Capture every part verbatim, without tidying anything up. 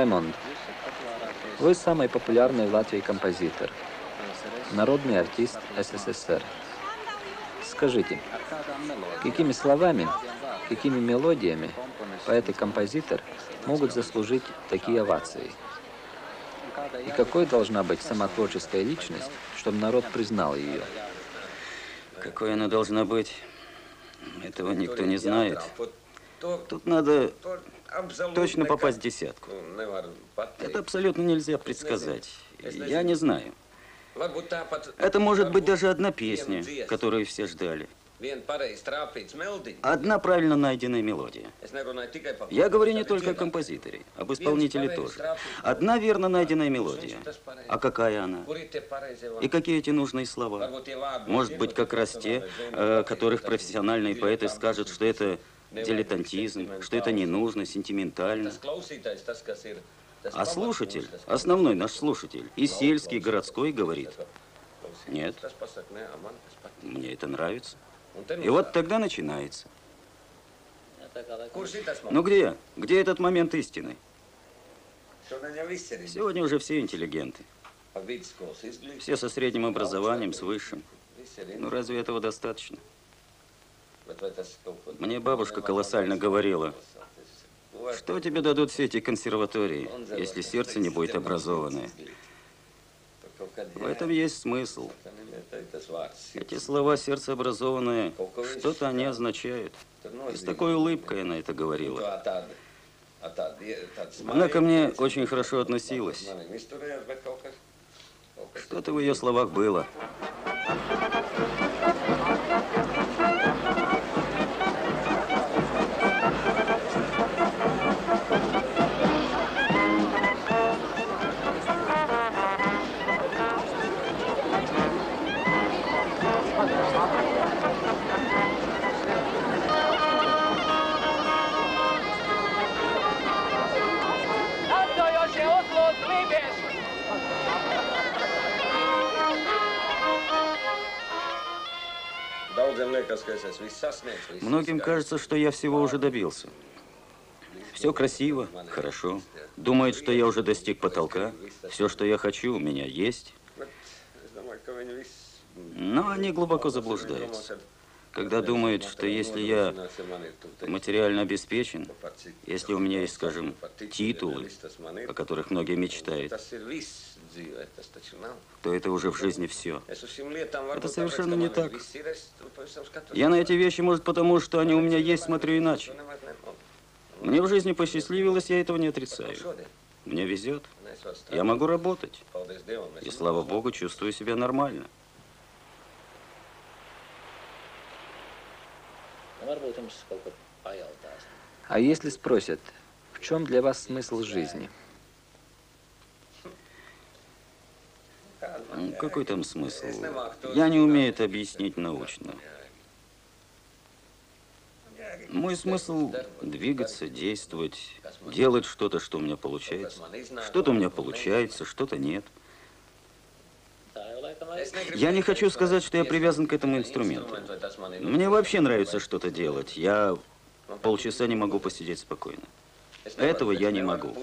Раймонд, вы самый популярный в Латвии композитор, народный артист СССР. Скажите, какими словами, какими мелодиями поэт и композитор могут заслужить такие овации? И какой должна быть самотворческая личность, чтобы народ признал ее? Какой она должна быть, этого никто не знает. Тут надо точно попасть в десятку. Это абсолютно нельзя предсказать. Я не знаю. Это может быть даже одна песня, которую все ждали. Одна правильно найденная мелодия. Я говорю не только о композиторе, об исполнителе тоже. Одна верно найденная мелодия. А какая она? И какие эти нужные слова? Может быть, как раз те, о которых профессиональные поэты скажут, что это дилетантизм, что это не нужно, сентиментально. А слушатель, основной наш слушатель, и сельский, и городской, говорит: нет, мне это нравится. И вот тогда начинается. Ну где? Где этот момент истины? Сегодня уже все интеллигенты. Все со средним образованием, с высшим. Ну разве этого достаточно? Мне бабушка колоссально говорила: что тебе дадут все эти консерватории, если сердце не будет образованное? В этом есть смысл. Эти слова «сердцеобразованное», что-то они означают. И с такой улыбкой она это говорила. Она ко мне очень хорошо относилась. Что-то в ее словах было. Многим кажется, что я всего уже добился. Все красиво, хорошо. Думают, что я уже достиг потолка. Все, что я хочу, у меня есть. Но они глубоко заблуждаются. Когда думают, что если я материально обеспечен, если у меня есть, скажем, титулы, о которых многие мечтают, то это уже в жизни все. Это совершенно не так. Я на эти вещи, может, потому что они у меня есть, смотрю иначе. Мне в жизни посчастливилось, я этого не отрицаю. Мне везет. Я могу работать. И, слава Богу, чувствую себя нормально. А если спросят, в чем для вас смысл жизни? Какой там смысл? Я не умею это объяснить научно. Мой смысл – двигаться, действовать, делать что-то, что у меня получается. Что-то у меня получается, что-то нет. Я не хочу сказать, что я привязан к этому инструменту. Мне вообще нравится что-то делать. Я полчаса не могу посидеть спокойно. Этого я не могу.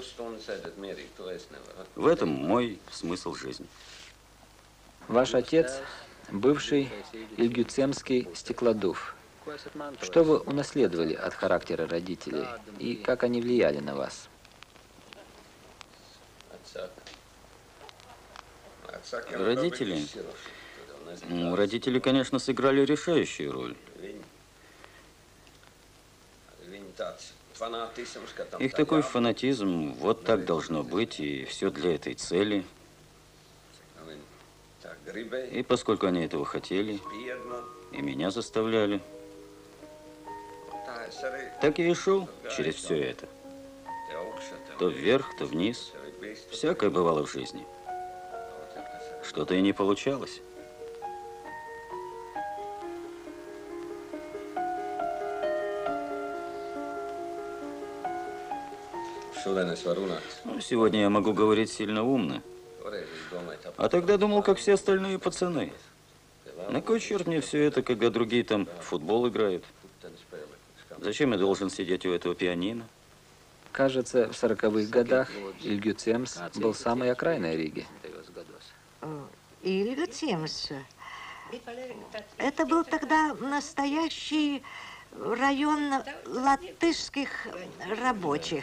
В этом мой смысл жизни. Ваш отец – бывший ильгюцемский стеклодув. Что вы унаследовали от характера родителей и как они влияли на вас? Родители? Ну, родители, конечно, сыграли решающую роль. Их такой фанатизм, вот так должно быть, и все для этой цели. И поскольку они этого хотели, и меня заставляли, так я и шел через все это. То вверх, то вниз. Всякое бывало в жизни. Что-то и не получалось. Ну, сегодня я могу говорить сильно умно. А тогда думал, как все остальные пацаны. На кой черт мне все это, когда другие там в футбол играют? Зачем я должен сидеть у этого пианино? Кажется, в сороковых годах Ильгюцемс был самой окраиной Риги. Ильгюцемс. Это был тогда настоящий район латышских рабочих.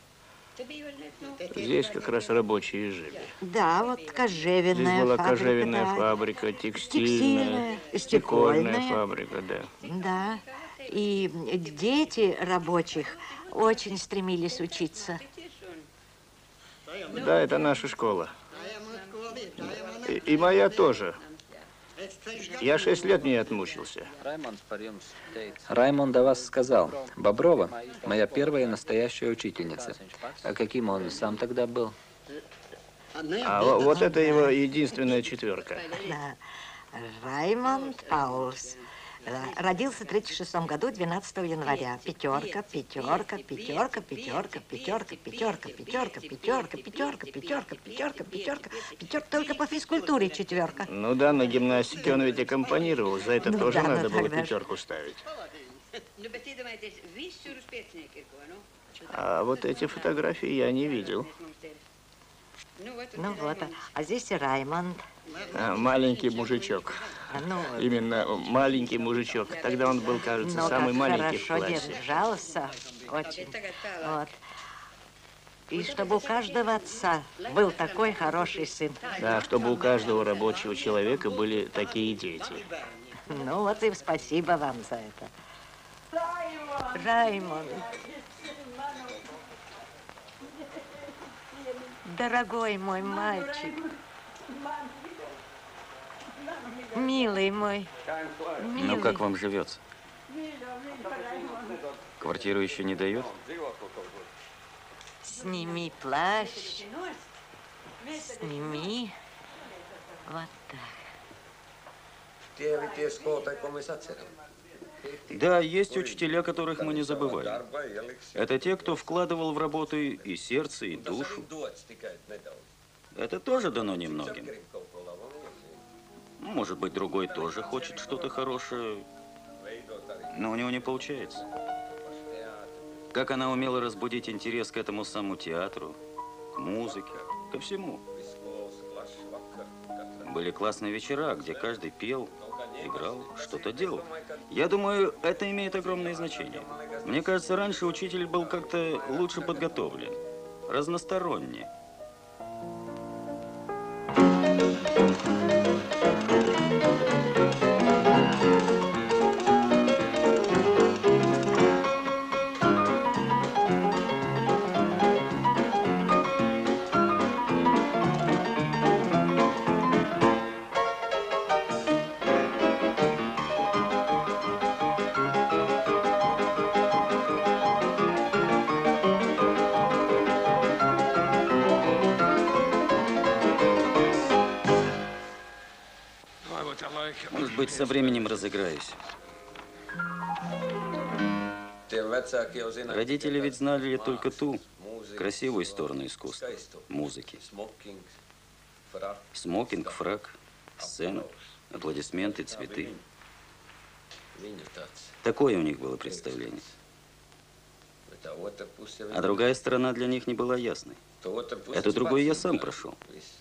Здесь как раз рабочие жили. Да, вот кожевенная Здесь была фабрика, кожевенная да. фабрика, текстильная, Текстильная, стекольная стекольная. фабрика, да. Да, и дети рабочих очень стремились учиться. Да, это наша школа. И, и моя тоже. Я шесть лет не отмучился. Раймонд о вас сказал: Боброва – моя первая настоящая учительница. А каким он сам тогда был? А во- вот это его единственная четверка. Да. Раймонд Паулс. Да. Родился в тридцать шестом году, двенадцатого января. Пятерка, пятерка, пятерка, пятерка, пятерка, пятерка, пятерка, пятерка, пятерка, пятерка, пятерка, пятерка, пятерка. Только по физкультуре четверка. Ну да, на гимнастике он ведь аккомпанировал. За это Ну тоже да, надо ну было тогда ж. пятерку ставить. А вот эти фотографии я не видел. Ну вот, а, а здесь и Раймонд. А, маленький мужичок. А, Ну, Именно маленький мужичок. Тогда он был, кажется, но самый как маленький в хорошо классе. держался. Очень. Вот. И чтобы у каждого отца был такой хороший сын. Да, чтобы у каждого рабочего человека были такие дети. Ну вот и спасибо вам за это. Раймонд. Дорогой мой мальчик. Милый мой. Милый. Ну, как вам живется? Квартиру еще не дают? Сними плащ. Сними. Вот так. Да, есть учителя, которых мы не забываем. Это те, кто вкладывал в работу и сердце, и душу. Это тоже дано немногим. Ну, может быть, другой тоже хочет что-то хорошее, но у него не получается. Как она умела разбудить интерес к этому самому театру, к музыке, ко всему. Были классные вечера, где каждый пел, играл, что-то делал. Я думаю, это имеет огромное значение. Мне кажется, раньше учитель был как-то лучше подготовлен, разносторонне. Может быть, со временем разыграюсь. Родители ведь знали только ту красивую сторону искусства, музыки. Смокинг, фрак, сцена, аплодисменты, цветы. Такое у них было представление. А другая сторона для них не была ясной. Это другое я сам прошел.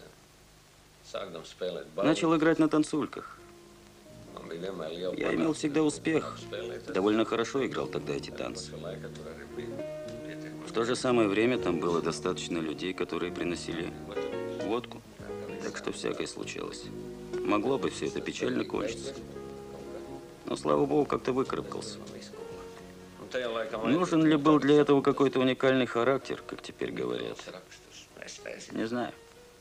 Начал играть на танцульках. Я имел всегда успех. Довольно хорошо играл тогда эти танцы. В то же самое время там было достаточно людей, которые приносили водку. Так что всякое случалось. Могло бы все это печально кончиться. Но, слава богу, как-то выкарабкался. Нужен ли был для этого какой-то уникальный характер, как теперь говорят? Не знаю.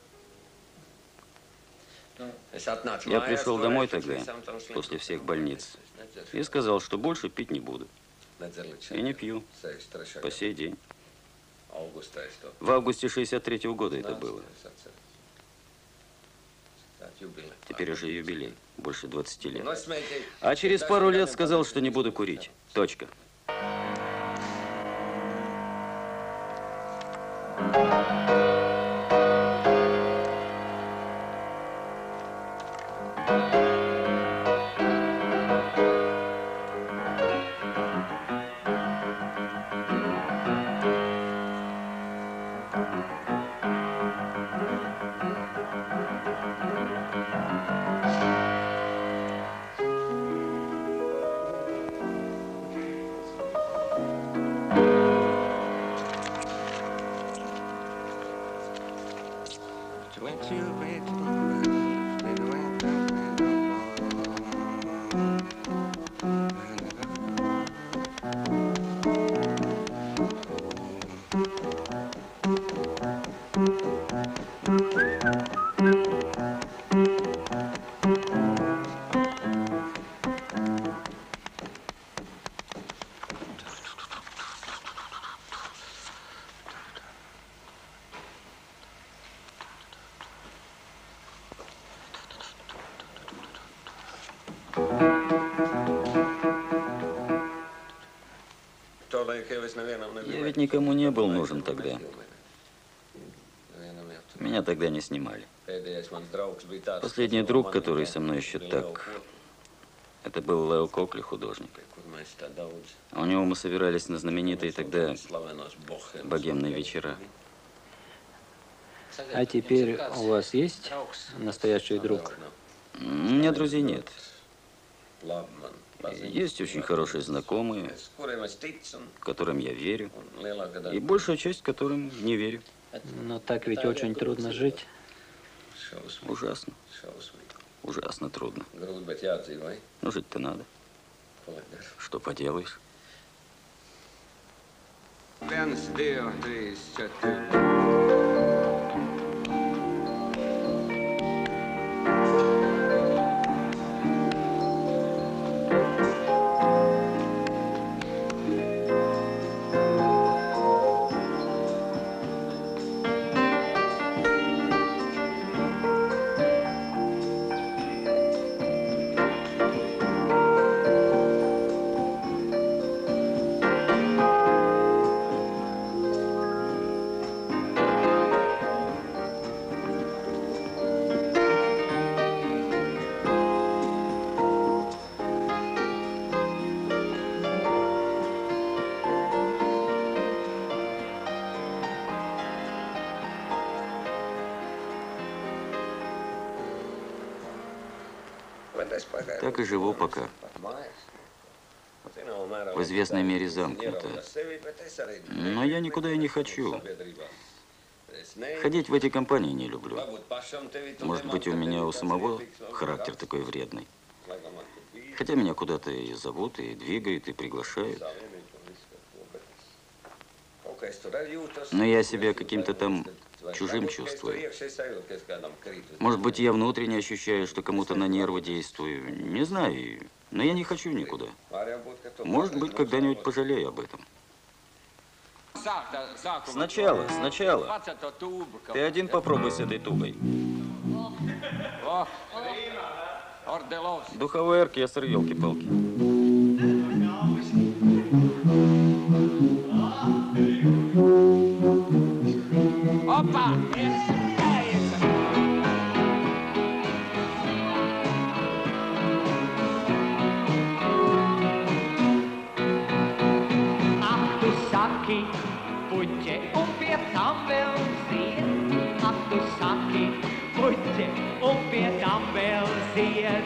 Я пришел домой тогда, после всех больниц, и сказал, что больше пить не буду. И не пью. По сей день. В августе шестьдесят третьего года это было. Теперь уже юбилей. Больше двадцати лет. А через пару лет сказал, что не буду курить. Точка. Я ведь никому не был нужен тогда. Меня тогда не снимали. Последний друг, который со мной еще так, это был Лео Кокли, художник. А у него мы собирались на знаменитые тогда богемные вечера. А теперь у вас есть настоящий друг? У меня друзей нет. Есть очень хорошие знакомые, которым я верю, и большая часть, которым не верю. Но так ведь очень трудно жить. Ужасно. Ужасно трудно. Но жить-то надо. Что поделаешь? Так и живу пока. В известной мере замкнуто. Но я никуда и не хочу. Ходить в эти компании не люблю. Может быть, у меня у самого характер такой вредный. Хотя меня куда-то и зовут, и двигают, и приглашают. Но я себя каким-то там чужим чувствую. Может быть, я внутренне ощущаю, что кому-то на нервы действую. Не знаю, но я не хочу никуда. Может быть, когда-нибудь пожалею об этом. Сначала, сначала. Ты один попробуй с этой тубой. Духовой оркестр, елки-палки. Опа! Ach du Saki, budje upp ett dammwälsier. Ach du Saki, budje upp ett dammwälsier.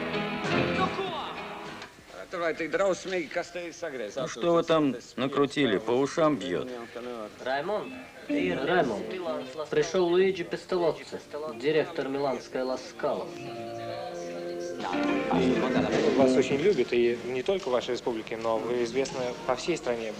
Ну что вы там накрутили? По ушам бьет. Раймонд, Раймонд, пришел Луиджи Пестелоцци, директор миланской Ла Скала. Вас очень любят, и не только в вашей республике, но вы известны по всей стране.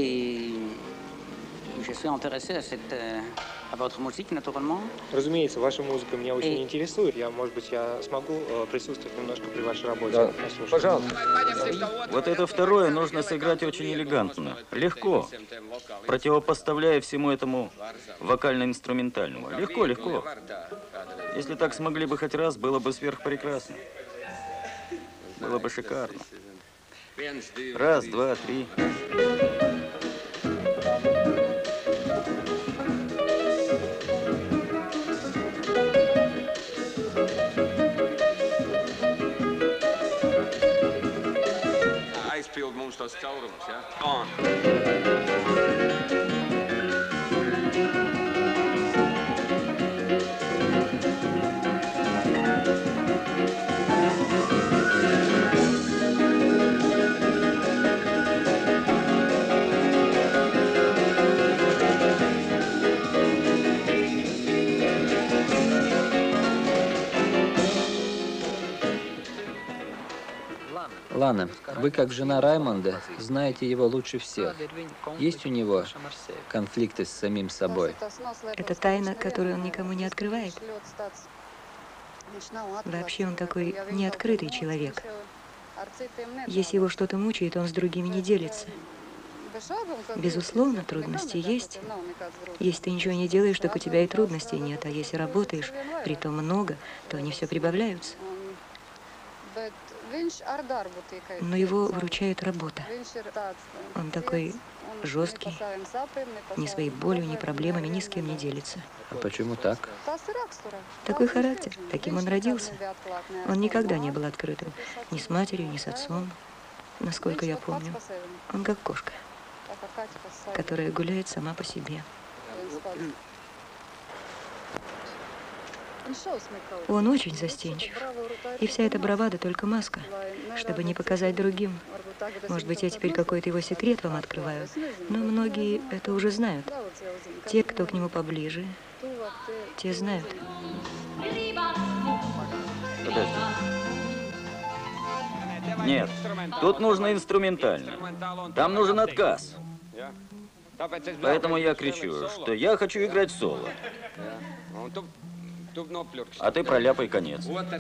Je suis intéressé à, cette, à votre musique, naturellement. Разумеется, ваша музыка меня очень интересует. Я, может быть, я смогу присутствовать немножко при вашей работе. Да. Пожалуйста. Вот это второе нужно сыграть очень элегантно, легко, противопоставляя всему этому вокально-инструментальному. Легко, легко. Если так смогли бы хоть раз, было бы сверхпрекрасно. Было бы шикарно. Раз, два, три. Mums tos caurumus, ja? On. Лана, вы как жена Раймонда знаете его лучше всех. Есть у него конфликты с самим собой? Это тайна, которую он никому не открывает. Вообще он такой неоткрытый человек. Если его что-то мучает, он с другими не делится. Безусловно, трудности есть. Если ты ничего не делаешь, так у тебя и трудностей нет. А если работаешь, притом много, то они все прибавляются. Но его выручает работа. Он такой жесткий, ни своей болью, ни проблемами, ни с кем не делится. А почему так? Такой характер, таким он родился. Он никогда не был открытым, ни с матерью, ни с отцом, насколько я помню. Он как кошка, которая гуляет сама по себе. Он очень застенчив. И вся эта бравада только маска, чтобы не показать другим. Может быть, я теперь какой-то его секрет вам открываю, но многие это уже знают. Те, кто к нему поближе, те знают. Подожди. Нет, тут нужно инструментально. Там нужен отказ. Поэтому я кричу, что я хочу играть соло. А ты проляпай конец.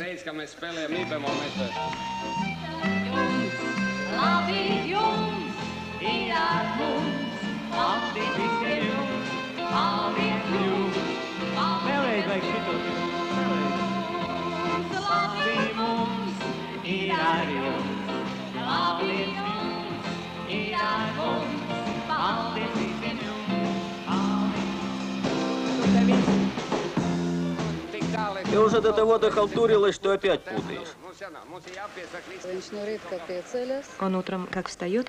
Ты уже до того дохалтурилась, что опять путаешь. Он утром как встает,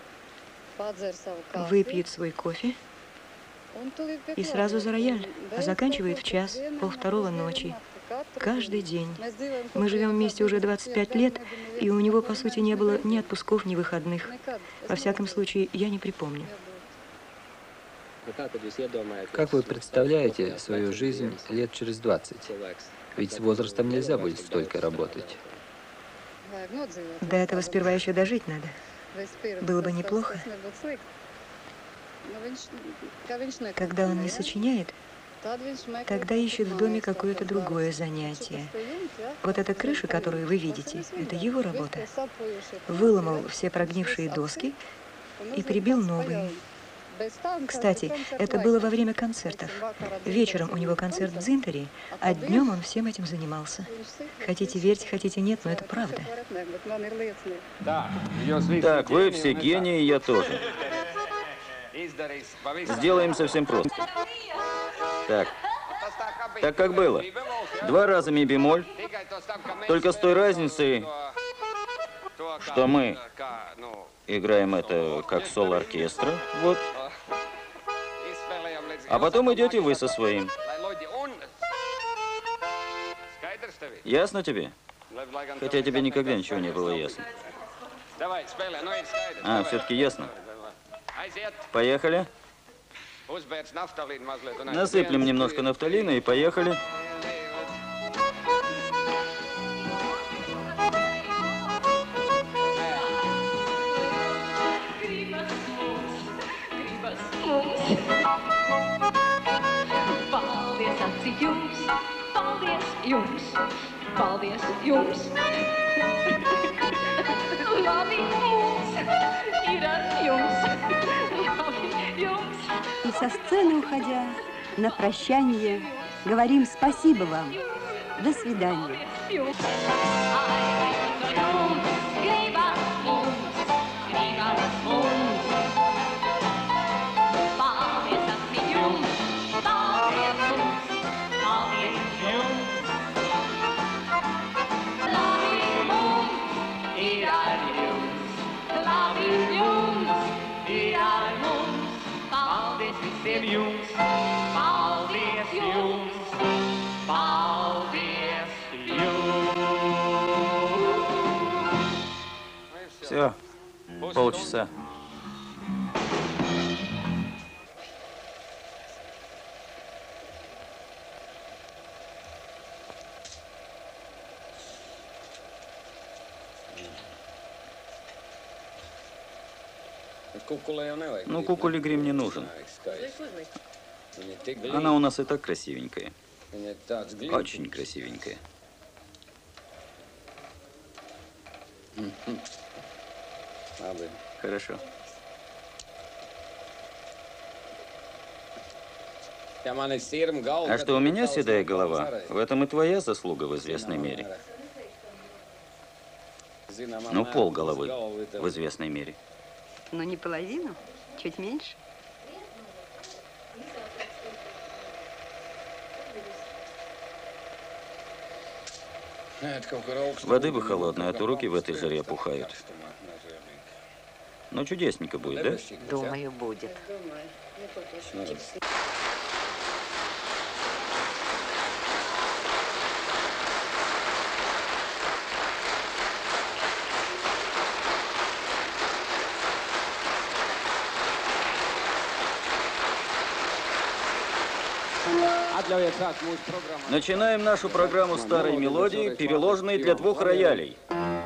выпьет свой кофе и сразу за рояль, а заканчивает в час, полвторого ночи. Каждый день. Мы живем вместе уже двадцать пять лет, и у него, по сути, не было ни отпусков, ни выходных. Во всяком случае, я не припомню. Как вы представляете свою жизнь лет через двадцать? Ведь с возрастом нельзя будет столько работать. До этого сперва еще дожить надо. Было бы неплохо. Когда он не сочиняет, тогда ищет в доме какое-то другое занятие. Вот эта крыша, которую вы видите, это его работа. Выломал все прогнившие доски и прибил новые. Кстати, это было во время концертов. Вечером у него концерт в Дзинтере, а днем он всем этим занимался. Хотите верьте, хотите нет, но это правда. Так, вы все гении, я тоже. Сделаем совсем просто. Так, так как было. Два раза ми бемоль, только с той разницей, что мы играем это как соло оркестра, вот. А потом идете вы со своим. Ясно тебе? Хотя тебе никогда ничего не было ясно. А, все-таки ясно. Поехали. Насыплем немножко нафталина и поехали. Jungs, paldies jums! Labi mums ir ar jums! Labi jums! И со сцены уходя, на прощание, говорим спасибо вам. До свидания. Jums, paldies jums, paldies jums. Все, полчаса. Ну, куколе грим не нужен. Она у нас и так красивенькая. Очень красивенькая. Хорошо. А что у меня седая голова, в этом и твоя заслуга в известной мере. Ну, пол головы в известной мере. Но не половину, чуть меньше. Воды бы холодной, а то руки в этой жаре опухают. Но чудесненько будет, да? Думаю, будет. Начинаем нашу программу старой мелодии, переложенной для двух роялей.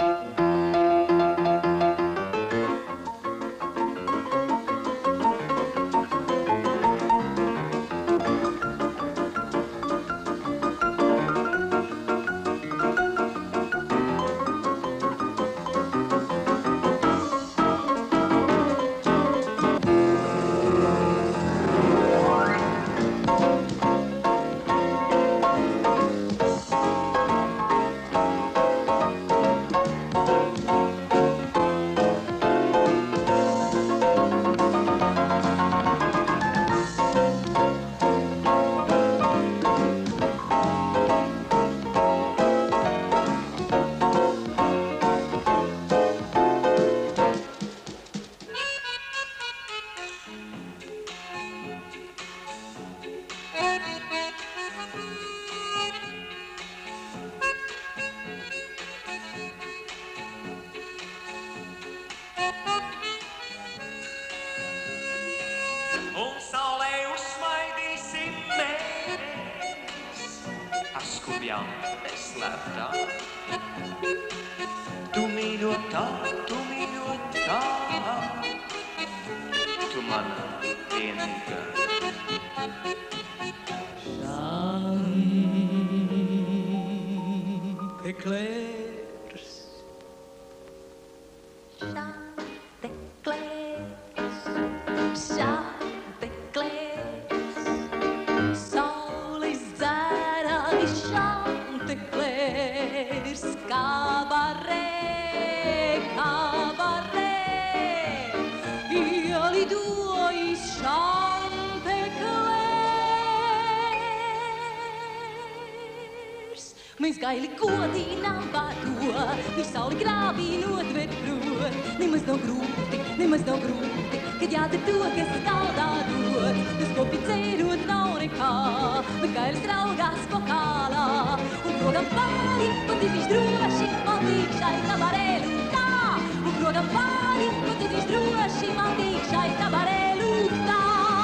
Mēs gaili godinām par to, viņš sauli grābī notved prot. Nemaz nav grūti, nemaz nav grūti, kad jādara to, kas skaldā dod. Bez kopi dzērot nav nekā, bet gailis raugās vokālā. Un progam pāri, pat ir viņš droši, man tīk šai kabarē lūgtā. Un progam pāri, pat ir viņš droši, man tīk šai kabarē lūgtā.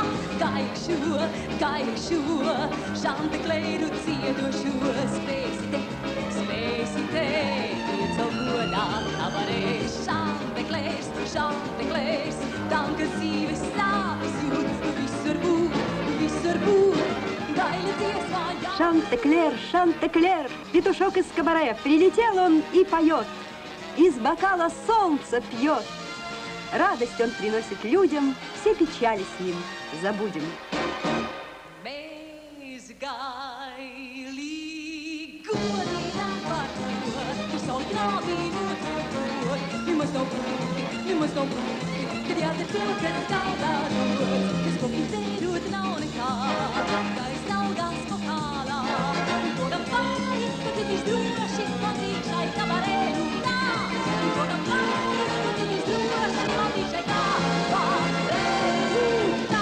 Gaikšo, gaikšo, Žante Kleiru ciedošo, spēsi te, spēsi te, iet savu godā kabarē. Žante Kleirs, Žante Kleirs, tam, kas dzīves sāpes jūt, visur būt, visur būt, gaili dziesmā jā. Шантеклер, Шантеклер, петушок из кабаре, прилетел он и поет, из бокала солнце пьет. Радость он приносит людям, все печали с ним забудем. Mēs gaili godinām par to, viņš sauli grābī notved. Nemaz nav grūti, nemaz nav grūti, kad jādara to, kas skaldā dod. Kas kopīgi dzērot nav nekā, gailis raugās vokālā. Un progam pāri, pat ir viņš droši, man tīk šai kabarē lūgtā. Un progam pāri, pat ir viņš droši, man tīk šai kabarē lūgtā.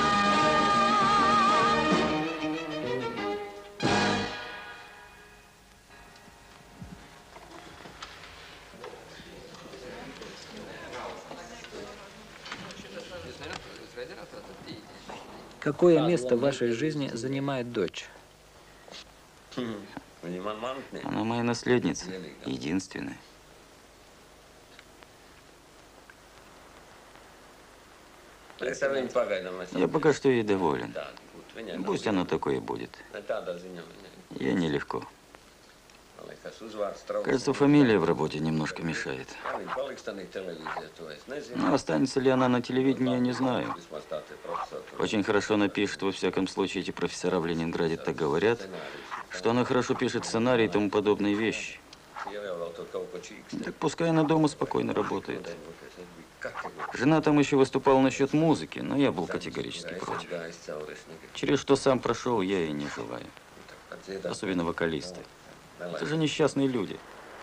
Какое место в вашей жизни занимает дочь? Она моя наследница, единственная. Я пока что ей доволен. Пусть оно такое и будет. Ей нелегко. Кажется, фамилия в работе немножко мешает. Но останется ли она на телевидении, я не знаю. Очень хорошо она пишет, во всяком случае, эти профессора в Ленинграде так говорят, что она хорошо пишет сценарий и тому подобные вещи. Так пускай она дома спокойно работает. Жена там еще выступала насчет музыки, но я был категорически против. Через что сам прошел, я ей не желаю. Особенно вокалисты. Это же несчастные люди.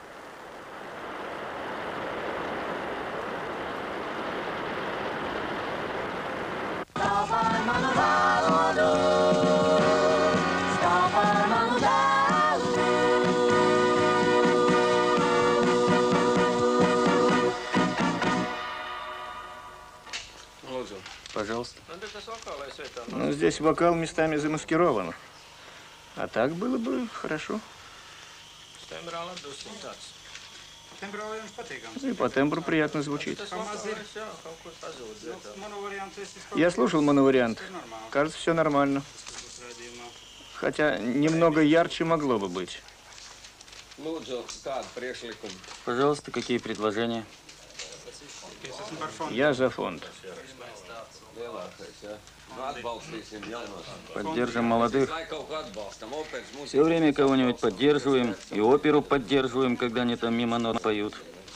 Пожалуйста. Ну, здесь вокал местами замаскирован. А так было бы хорошо. И по тембру приятно звучит. Я слушал моновариант. Кажется, все нормально. Хотя немного ярче могло бы быть. Пожалуйста, какие предложения? Я за фонд. Поддержим молодых. Все время кого-нибудь поддерживаем. И оперу поддерживаем, когда они там мимо нот поют.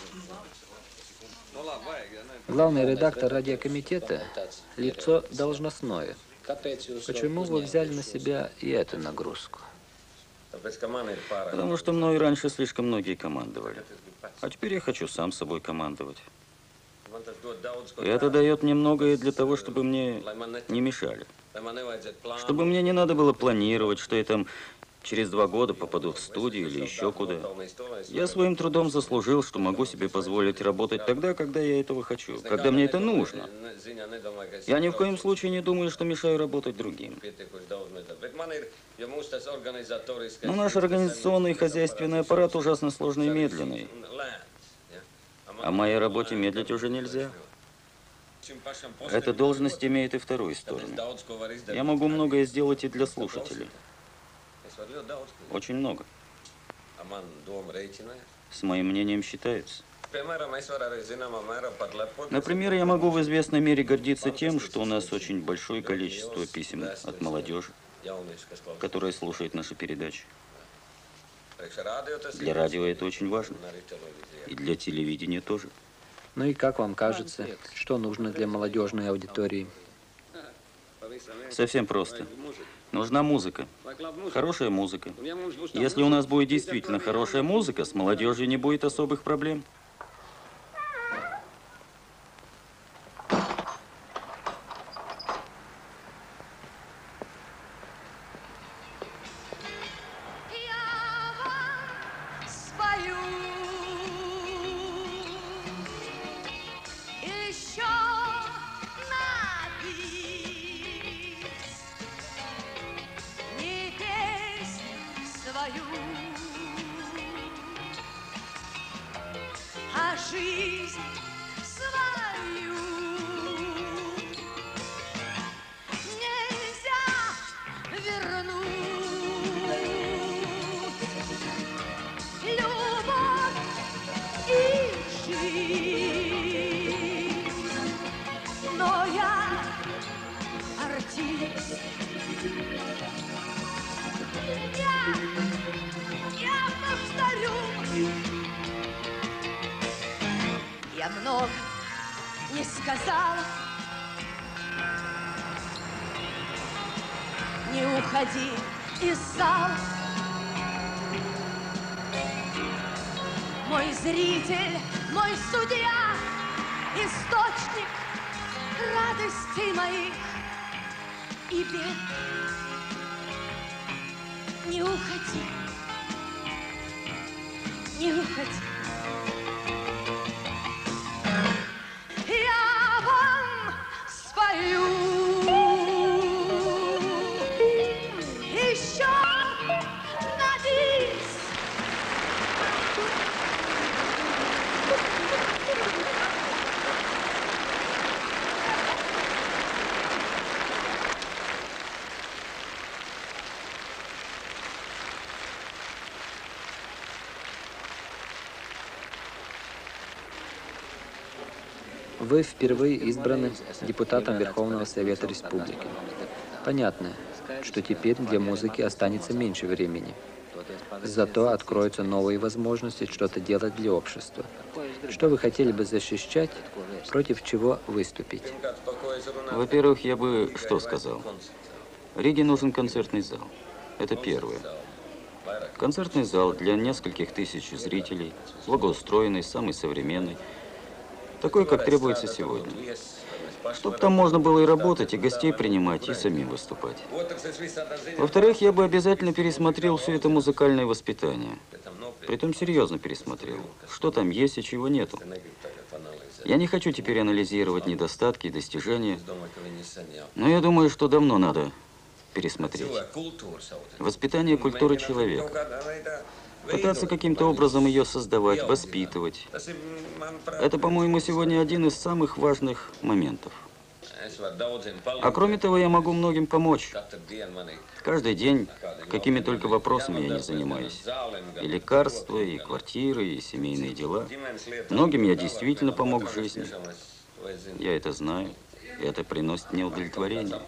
Главный редактор радиокомитета – лицо должностное. Почему вы взяли на себя и эту нагрузку? Потому что мной раньше слишком многие командовали. А теперь я хочу сам собой командовать. И это дает мне многое для того, чтобы мне не мешали. Чтобы мне не надо было планировать, что я там через два года попаду в студию или еще куда. Я своим трудом заслужил, что могу себе позволить работать тогда, когда я этого хочу, когда мне это нужно. Я ни в коем случае не думаю, что мешаю работать другим. Но наш организационный и хозяйственный аппарат ужасно сложный и медленный. О моей работе медлить уже нельзя. Эта должность имеет и вторую сторону. Я могу многое сделать и для слушателей. Очень много. С моим мнением считаются. Например, я могу в известной мере гордиться тем, что у нас очень большое количество писем от молодежи, которая слушает наши передачи. Для радио это очень важно. И для телевидения тоже. Ну и как вам кажется, что нужно для молодежной аудитории? Совсем просто. Нужна музыка. Хорошая музыка. Если у нас будет действительно хорошая музыка, с молодежью не будет особых проблем. Я много не сказала. Не уходи из зала. Мой зритель, мой судья, источник радостей моих и бед. Не уходи, не уходи. Я вам спою еще на бис. Вы впервые избраны депутатом Верховного Совета Республики. Понятно, что теперь для музыки останется меньше времени. Зато откроются новые возможности что-то делать для общества. Что вы хотели бы защищать, против чего выступить? Во-первых, я бы что сказал? Риге нужен концертный зал. Это первое. Концертный зал для нескольких тысяч зрителей, благоустроенный, самый современный. Такой, как требуется сегодня. Чтобы там можно было и работать, и гостей принимать, и самим выступать. Во-вторых, я бы обязательно пересмотрел все это музыкальное воспитание. Притом серьезно пересмотрел, что там есть и чего нету. Я не хочу теперь анализировать недостатки и достижения, но я думаю, что давно надо пересмотреть. Воспитание культуры человека. Пытаться каким-то образом ее создавать, воспитывать. Это, по-моему, сегодня один из самых важных моментов. А кроме того, я могу многим помочь. Каждый день, какими только вопросами я не занимаюсь. И лекарства, и квартиры, и семейные дела. Многим я действительно помог в жизни. Я это знаю, и это приносит мне удовлетворение.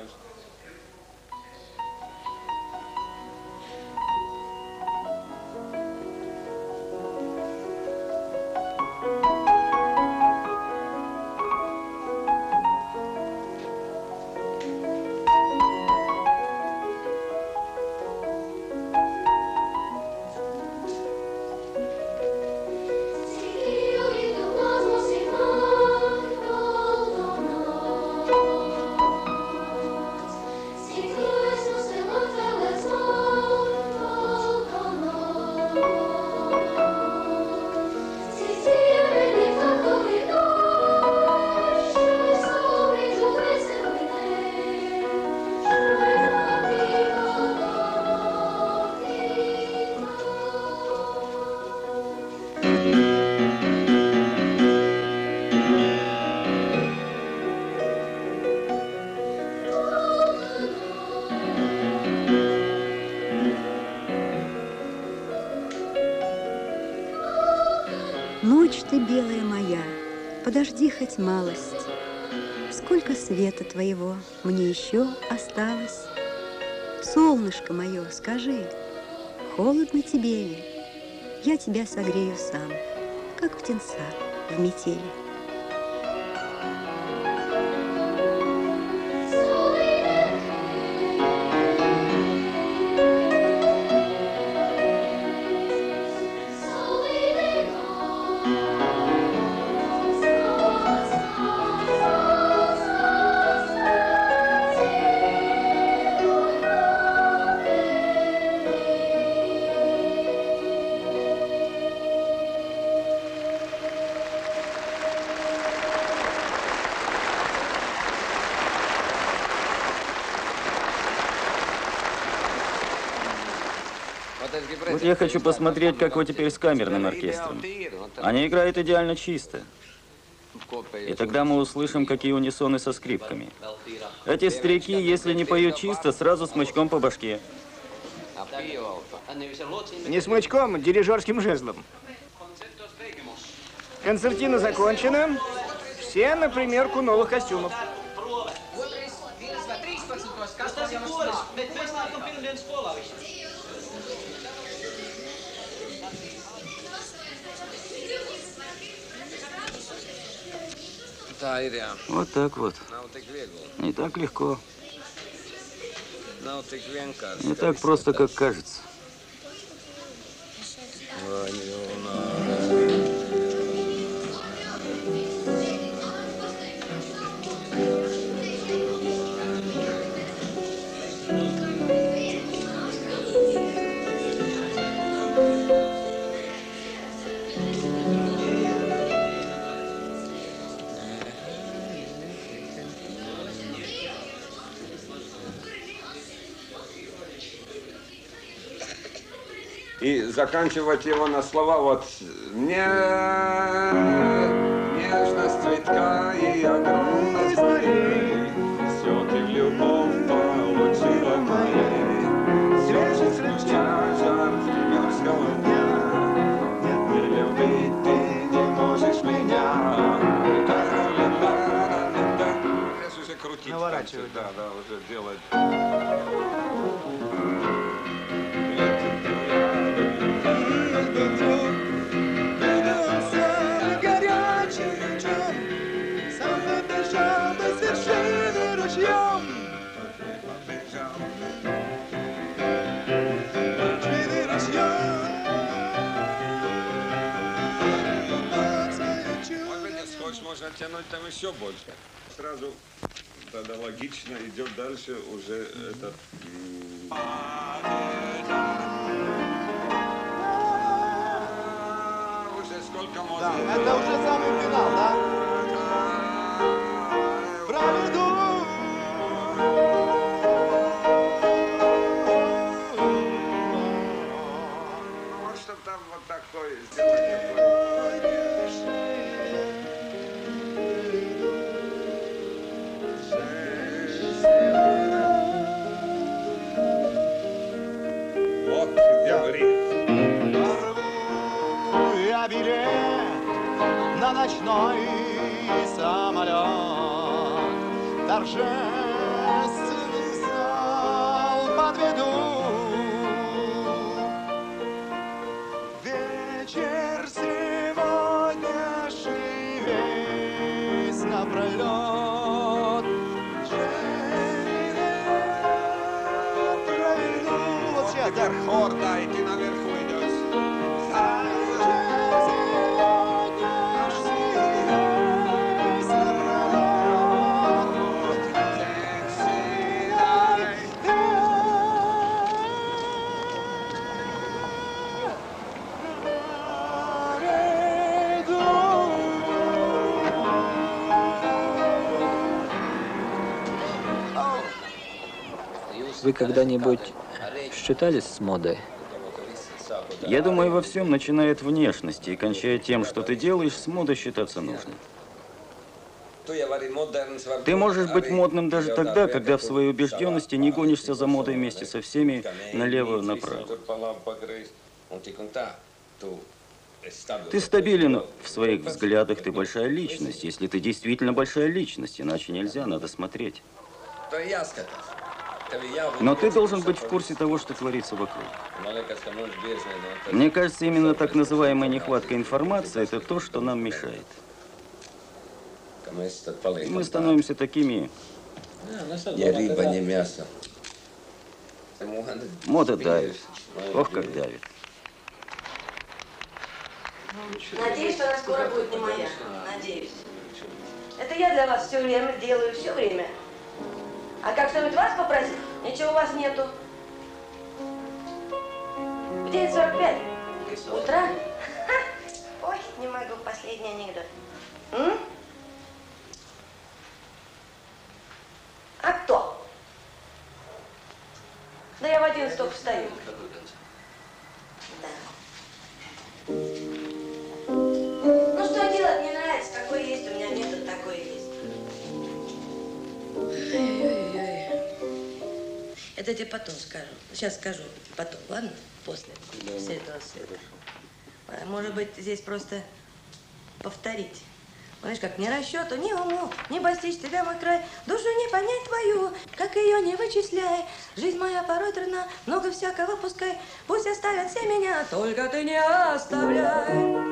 Ночь ты белая моя, подожди хоть малость. Сколько света твоего мне еще осталось? Солнышко мое, скажи, холодно тебе ли? Я тебя согрею сам, как птенца в метели. Вот я хочу посмотреть, как вы теперь с камерным оркестром. Они играют идеально чисто. И тогда мы услышим, какие унисоны со скрипками. Эти старики, если не поют чисто, сразу смычком по башке. Не смычком, дирижерским жезлом. Концертина закончена. Все на примерку новых костюмов. Вот так вот. Не так легко. Не так просто, как кажется. И заканчивать его на слова вот «Мне нежность цветка и огромность морей, все ты в любовь получила моей, свежий ключа, жар приморского дня, нет, не любить ты не можешь меня». да, да, уже делать. Можно тянуть там еще больше. Сразу тогда логично идет дальше уже этот. Уже сколько можно? Да, это уже самый финал, да? Проведу. Ну вот чтобы там вот такой сделать. Я билет на ночной самолет, торжественный зал подведу. Вечер сегодняшний весь напролет. Вот сейчас, да. Хор, да, и ты наверху идешь. Вы когда-нибудь считались с модой? Я думаю, во всем, начиная от внешности и кончая тем, что ты делаешь, с модой считаться нужно. Ты можешь быть модным даже тогда, когда в своей убежденности не гонишься за модой вместе со всеми налево-направо. Ты стабилен в своих взглядах, ты большая личность. Если ты действительно большая личность, иначе нельзя, надо смотреть. Но ты должен быть в курсе того, что творится вокруг. Мне кажется, именно так называемая нехватка информации – это то, что нам мешает. И мы становимся такими… Не рыба, не мясо. Мода давит. Ох, как давит. Надеюсь, что она скоро будет не моя. Надеюсь. Это я для вас все время делаю, все время. А как что-нибудь вас попросить? Ничего у вас нету. В девять сорок пять утра? Ой, не могу, последний анекдот. М? А кто? Да я в одиннадцать только встаю. Да. Ну что делать, мне нравится, какой есть, у меня метод такой есть. Ой-ой-ой. Это я тебе потом скажу. Сейчас скажу потом, ладно? После. Все этого света. Может быть, здесь просто повторить. Знаешь, как ни расчету, ни уму, не постичь тебя, мой край, душу не понять твою, как ее не вычисляй. Жизнь моя порой трудна, много всякого пускай, пусть оставят все меня, только ты не оставляй.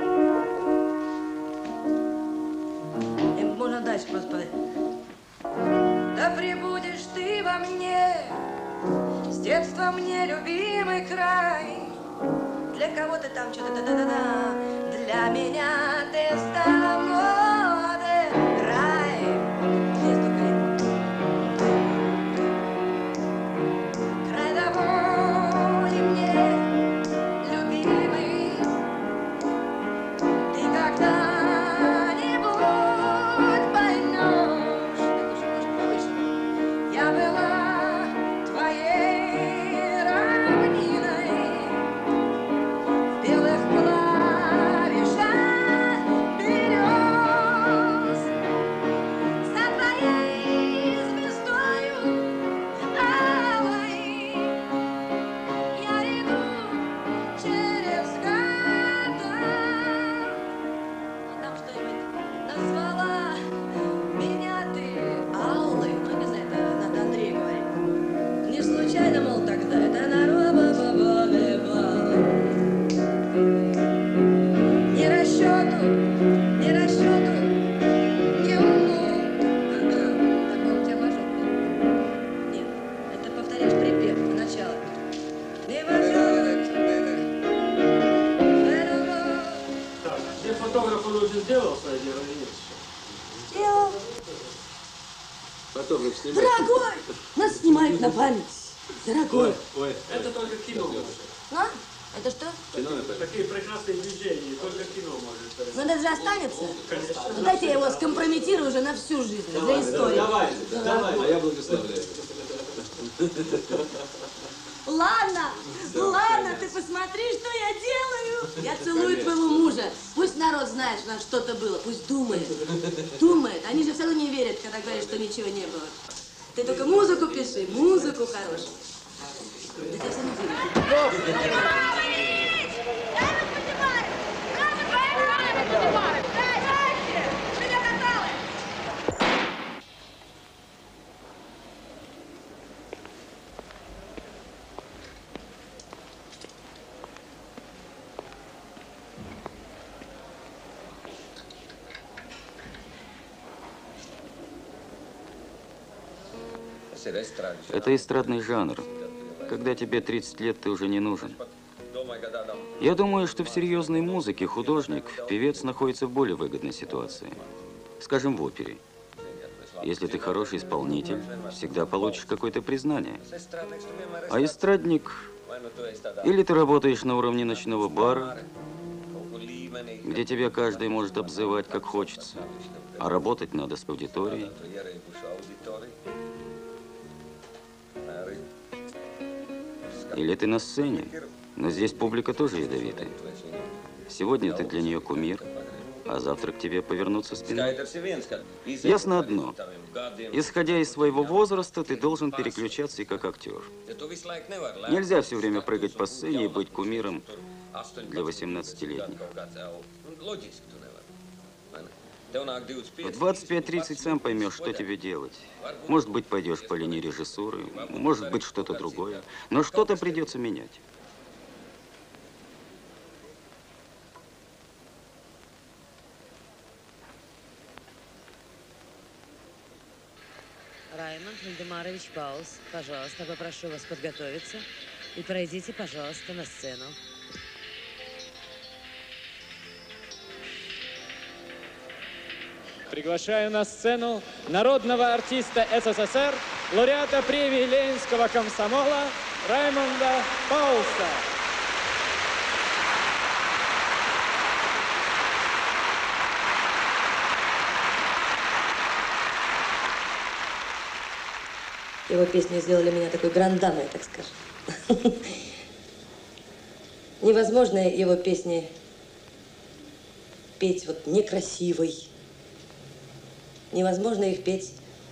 И можно дальше просто подать. Да пребудешь ты во мне, с детства мне любимый край. Для кого ты там что-то да-да-да-да, для меня ты стала моды рай. Есть только край довольный мне, любимый. Ты когда-нибудь поймешь, я была твоей равниной. Белых клавишах берет. он уже сделал свое дело или нет? Сделал. Потом их снимают. Дорогой! Нас снимают на память. Дорогой. Ой, ой. Это только кино может. А? Это что? Кино это. Такие прекрасные движения, только кино может. Ну это же останется? Конечно. Ну, дайте я его скомпрометирую уже на всю жизнь, Давай, за историю. давай, давай, а я благословляю. Ладно, ладно, ты посмотри, что я делаю. Я целую твоего мужа. Пусть народ знает, что у нас что-то было. Пусть думает. Думает. Они же все равно не верят, когда говорят, что ничего не было. Ты только музыку пиши, музыку хорошую. Да тебя все не верят. Это эстрадный жанр. Когда тебе тридцать лет, ты уже не нужен. Я думаю, что в серьезной музыке художник, певец находится в более выгодной ситуации. Скажем, в опере. Если ты хороший исполнитель, всегда получишь какое-то признание. А эстрадник, или ты работаешь на уровне ночного бара, где тебя каждый может обзывать как хочется, а работать надо с аудиторией. Или ты на сцене, но здесь публика тоже ядовитая. Сегодня ты для нее кумир, а завтра к тебе повернутся спиной. Ясно одно. Исходя из своего возраста, ты должен переключаться и как актер. Нельзя все время прыгать по сцене и быть кумиром для восемнадцатилетних. В двадцать пять-тридцать сам поймешь, что тебе делать. Может быть, пойдешь по линии режиссуры, может быть, что-то другое. Но что-то придется менять. Раймонд Вальдемарович Паулс, пожалуйста, попрошу вас подготовиться и пройдите, пожалуйста, на сцену. Приглашаю на сцену народного артиста СССР, лауреата премии Ленинского комсомола Раймонда Паулса. Его песни сделали меня такой грандамой, так скажем. Невозможно его песни петь вот некрасивой. Невозможно их петь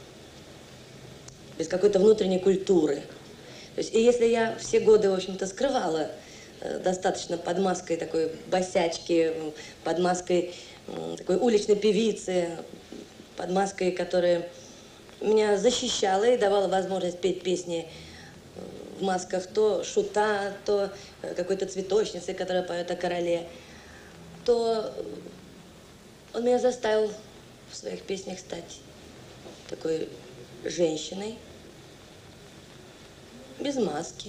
без какой-то внутренней культуры. То есть, и если я все годы, в общем-то, скрывала э, достаточно под маской такой босячки, под маской э, такой уличной певицы, под маской, которая меня защищала и давала возможность петь песни в масках то шута, то какой-то цветочницы, которая поет о короле, то он меня заставил в своих песнях стать такой женщиной, без маски.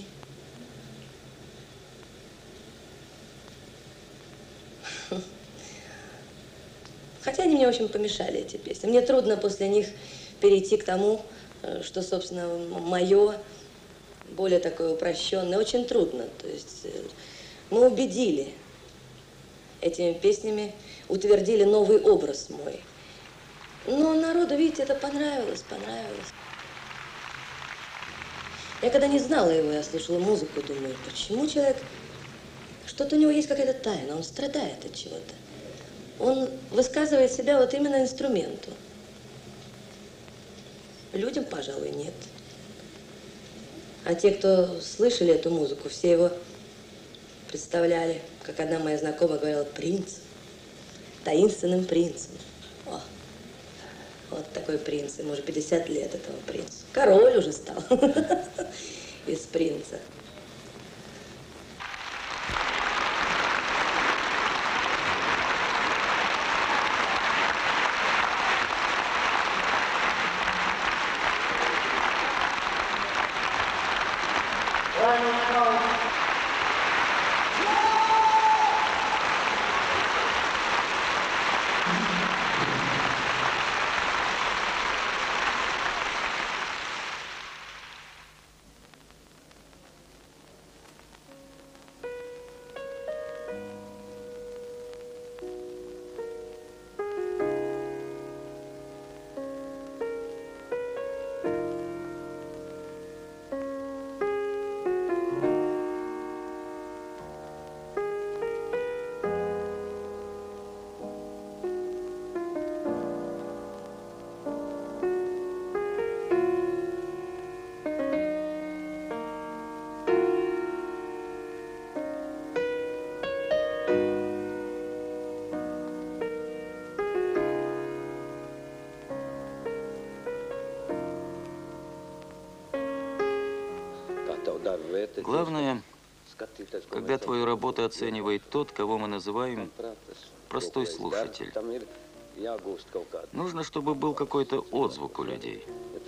Хотя они мне, в общем, помешали, эти песни. Мне трудно после них перейти к тому, что, собственно, мое, более такое упрощенное. Очень трудно. То есть мы убедили этими песнями, утвердили новый образ мой. Но народу, видите, это понравилось, понравилось. Я когда не знала его, я слушала музыку, думаю, почему человек, что-то у него есть какая-то тайна, он страдает от чего-то. Он высказывает себя вот именно инструменту. Людям, пожалуй, нет. А те, кто слышали эту музыку, все его представляли, как одна моя знакомая говорила, принцем, таинственным принцем. О, вот такой принц, ему уже пятьдесят лет этого принца. Король уже стал из принца. Главное, когда твою работу оценивает тот, кого мы называем простой слушатель. Нужно, чтобы был какой-то отзвук у людей.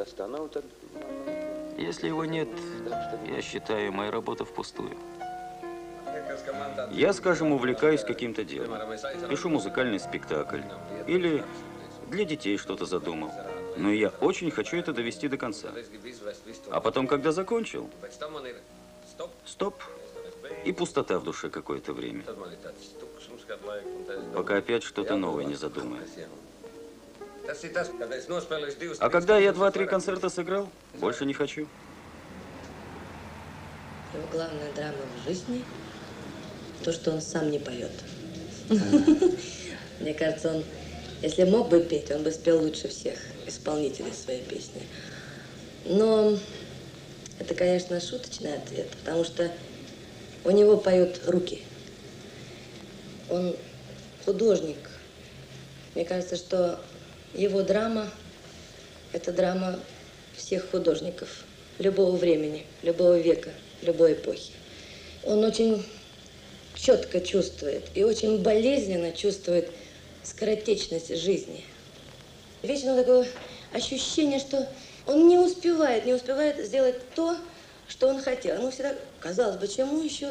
Если его нет, я считаю, моя работа впустую. Я, скажем, увлекаюсь каким-то делом. Пишу музыкальный спектакль. Или для детей что-то задумал. Но я очень хочу это довести до конца. А потом, когда закончил, стоп, и пустота в душе какое-то время. Пока опять что-то новое не задумаю. А когда я два-три концерта сыграл, больше не хочу. Его главная драма в жизни – то, что он сам не поет. Мне кажется, он, если мог бы петь, он бы спел лучше всех исполнителей своей песни. Но это, конечно, шуточный ответ, потому что у него поют руки. Он художник. Мне кажется, что его драма – это драма всех художников любого времени, любого века, любой эпохи. Он очень четко чувствует и очень болезненно чувствует скоротечность жизни. Вечно такое ощущение, что он не успевает, не успевает сделать то, что он хотел. Ему всегда казалось бы, чему еще,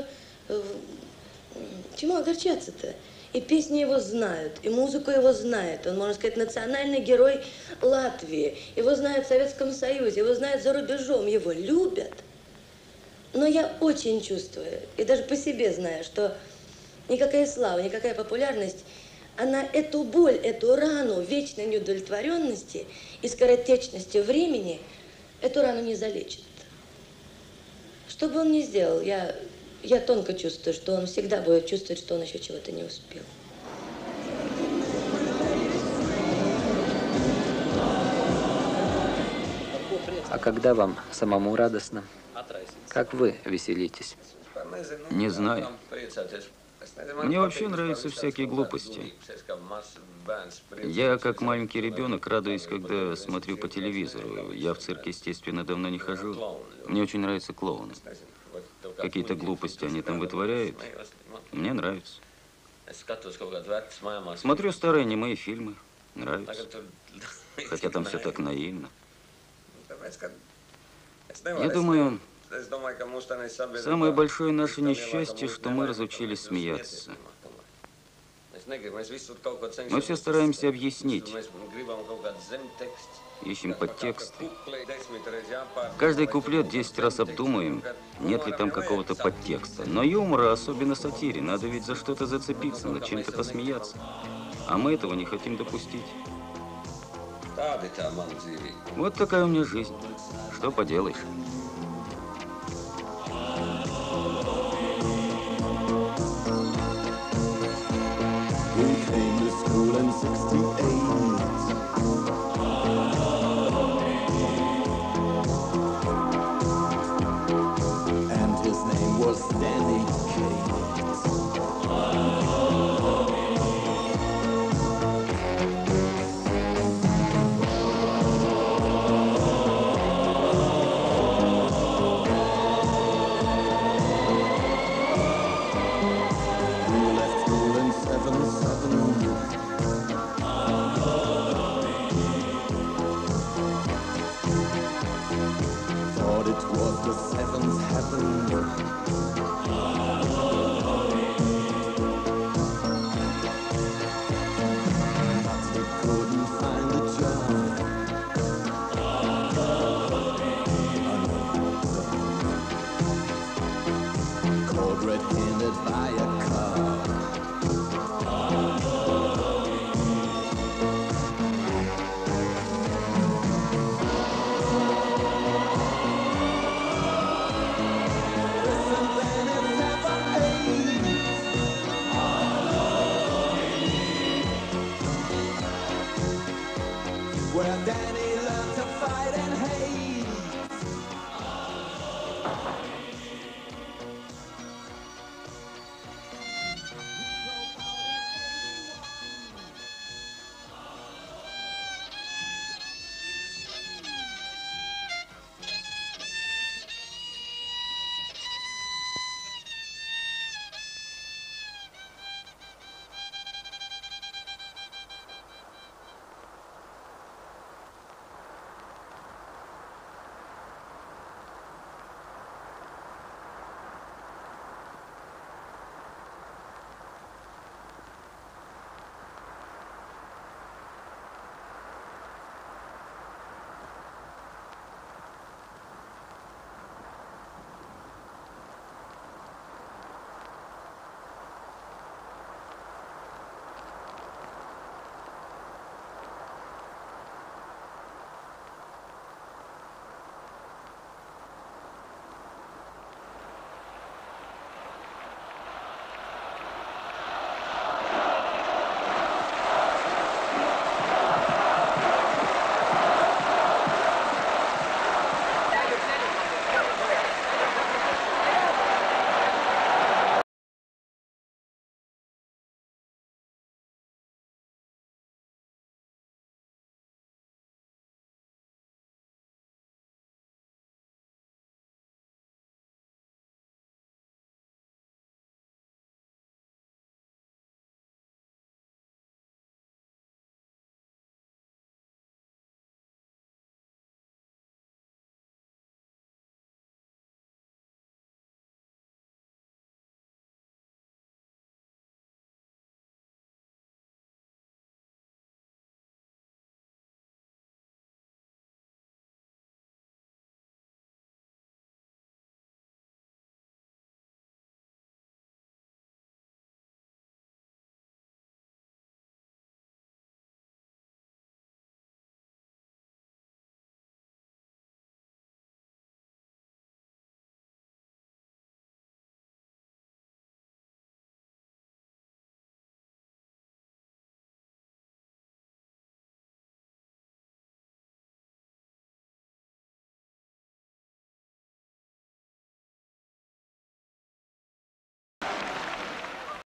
чему огорчаться-то? И песни его знают, и музыку его знают. Он, можно сказать, национальный герой Латвии. Его знают в Советском Союзе, его знают за рубежом, его любят. Но я очень чувствую, и даже по себе знаю, что никакая слава, никакая популярность, она эту боль, эту рану вечной неудовлетворенности и скоротечности времени, эту рану не залечит. Что бы он ни сделал, я, я тонко чувствую, что он всегда будет чувствовать, что он еще чего-то не успел. А когда вам самому радостно? Как вы веселитесь? Не знаю. Мне вообще нравятся всякие глупости. Я, как маленький ребенок, радуюсь, когда смотрю по телевизору. Я в цирк, естественно, давно не хожу. Мне очень нравятся клоуны. Какие-то глупости они там вытворяют. Мне нравится. Смотрю старые немые фильмы. Нравится. Хотя там все так наивно. Я думаю, самое большое наше несчастье, что мы разучились смеяться. Мы все стараемся объяснить, ищем подтексты. Каждый куплет десять раз обдумаем, нет ли там какого-то подтекста. Но юмора, особенно сатире, надо ведь за что-то зацепиться, над чем-то посмеяться. А мы этого не хотим допустить. Вот такая у меня жизнь. Что поделаешь?